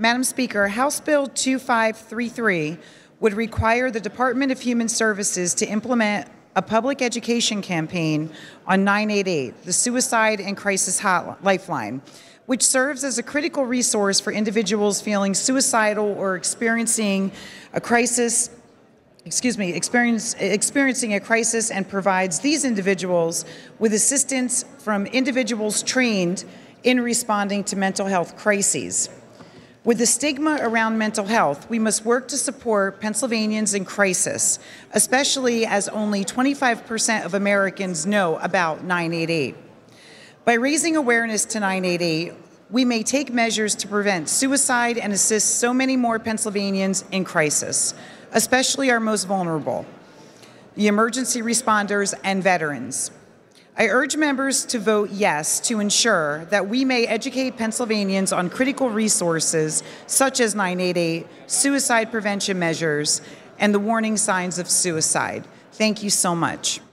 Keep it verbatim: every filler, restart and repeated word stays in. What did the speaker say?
Madam Speaker, House Bill two five three three would require the Department of Human Services to implement a public education campaign on nine eight eight, the Suicide and Crisis Lifeline, which serves as a critical resource for individuals feeling suicidal or experiencing a crisis, excuse me, experience, experiencing a crisis, and provides these individuals with assistance from individuals trained in responding to mental health crises. With the stigma around mental health, we must work to support Pennsylvanians in crisis, especially as only twenty-five percent of Americans know about nine eight eight. By raising awareness to nine eight eight, we may take measures to prevent suicide and assist so many more Pennsylvanians in crisis, especially our most vulnerable, the emergency responders and veterans. I urge members to vote yes to ensure that we may educate Pennsylvanians on critical resources such as nine eight eight, suicide prevention measures, and the warning signs of suicide. Thank you so much.